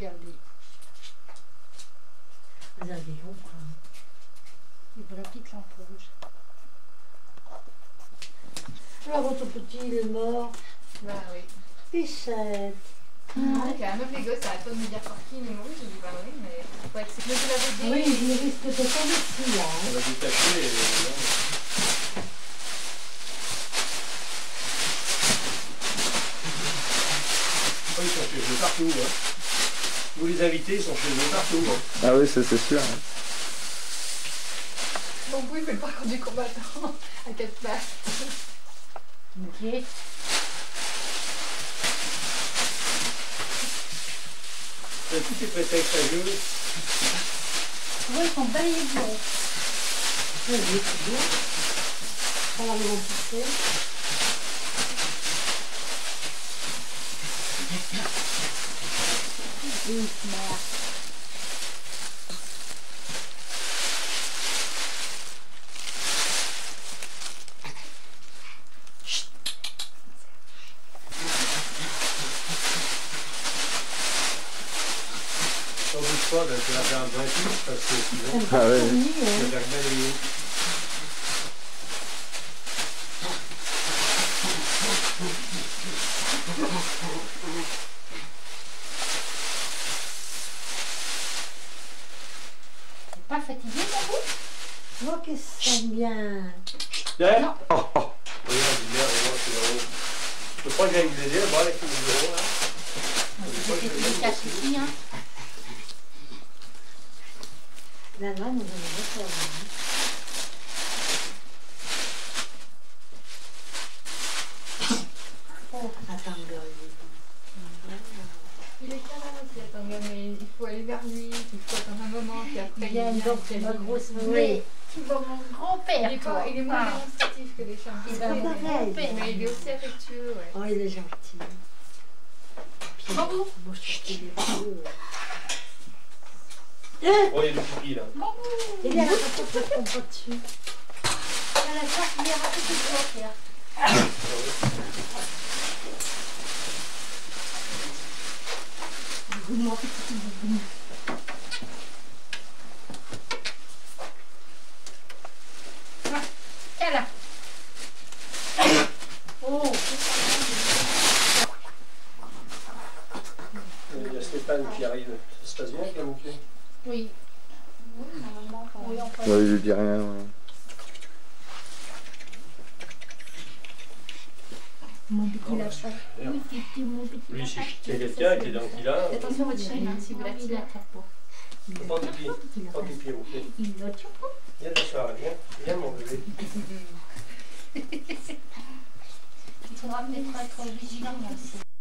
regardez. Regardez, on prend. Il faut la petite lampe rouge. Alors, votre petit, il est mort. Bah oui. Pichette. Donc, un autre les gosses, ça attend de me dire par qui il est mort. J'ai dit bah oui, mais ouais, c'est que je l'avais dit. Oui, il risque de tomber ici, là. On va détacher et... Oh, ils sont chez eux partout. Hein. Vous les invités, ils sont chez eux partout. Hein. Ah oui, ça c'est sûr. Bambou, il fait le parcours du combattant à 4 places. Ok. Tous ces prétextes à jeu. Tu vois, ils sont balayés de bureau. Oui, c'est bien. Ça va les remplacer. Merde. Sans doute pas, ben, je vais la faire un vrai coup, parce que sinon, Ah ouais. je vais faire balayer. T'es pas fatigué, Bambou? Oh, que ça bien. Derrière. Regarde, moi, c'est là-haut. Je crois que j'aille vous aider, bon, avec le bureau, là. C'était des casses ici, hein. Là, là, nous allons le faire. Oh, attends, Il est calme, attends, mais il faut aller vers lui, il faut attendre un moment, puis après Il vient donc il ma grosse Oui. nez. Tu vois mon grand-père, toi. il est moins Ah. démonstratif que les chats. Il va mon pareil. grand-père. Mais il est aussi affectueux, ouais. Oh, il est gentil. Puis, Bambou. moi, je suis vieux. Oh, il y a du pipi, là. Il est là, je ne comprends pas dessus. À la fois, il y aura tout ce que tu vas faire. Mon petit boubou. Tiens là. Oh, Il y a Stéphane qui arrive. Ça se passe bien avec la bouquet? oui. Oui, enfin. Ouais, il lui dit rien. Ouais. Mon petit lapin. Merde. Oui, mon petit Lui, lapin. c'est quelqu'un avec les dents qu'il a. Attention votre chaîne, hein, si vous la tirez, elle tape pas. Prends tes pieds. Prends tes pieds, bouquet. Il la tire pas. Viens t'asseoir, viens. Viens, mon bébé. Il faudra peut-être être vigilant aussi.